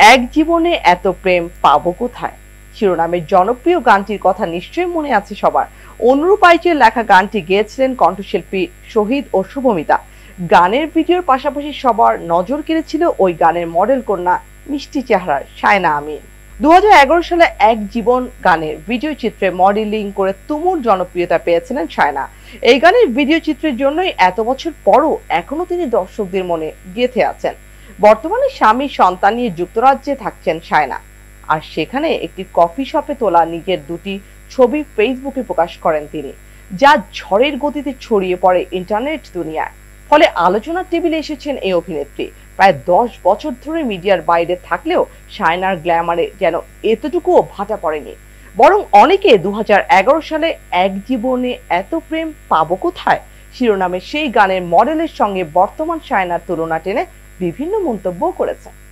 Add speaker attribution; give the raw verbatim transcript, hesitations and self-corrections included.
Speaker 1: এক জীবনে এত প্রেম পাবো কোথায় শিরোনামের জনপ্রিয় গানটির কথা নিশ্চয়ই মনে আছে সবার। অনুরূপ আইচের লেখা গানটি গেয়েছিলেন কণ্ঠশিল্পী শহীদ ও শুভমিতা। গানের ভিডিওর পাশাপাশি সবার নজর কেড়েছিল ওই গানের মডেল কন্যা মিষ্টি চেহারার সায়না আমিন। দু হাজার এগারো সালে এক জীবন গানের ভিডিও চিত্রে মডেলিং করে তুমুল জনপ্রিয়তা পেয়েছিলেন সায়না। এই গানের ভিডিও চিত্রের জন্যই এত বছর পরও এখনো তিনি দর্শকদের মনে গেঁথে আছেন। বর্তমানে স্বামী সন্তান নিয়ে যুক্তরাজ্যে থাকছেন সায়না, আর সেখানে একটি কফি শপে তোলা নিজের দুটি ছবি ফেসবুকে প্রকাশ করেন তিনি, যা ঝড়ের গতিতে ছড়িয়ে পড়ে ইন্টারনেট দুনিয়ায়। ফলে আলোচনার টেবিলে এসেছেন এই অভিনেত্রী। প্রায় দশ বছর ধরে মিডিয়ার বাইরে থাকলেও সায়নার গ্ল্যামারে যেন এতটুকুও ভাটা পড়েনি। বরং অনেকে দু হাজার এগারো সালে এক জীবনে এত প্রেম পাবো কোথায় শিরোনামে সেই গানের মডেলের সঙ্গে বর্তমান সায়নার তুলনা টেনে বিভিন্ন মন্তব্য করেছে।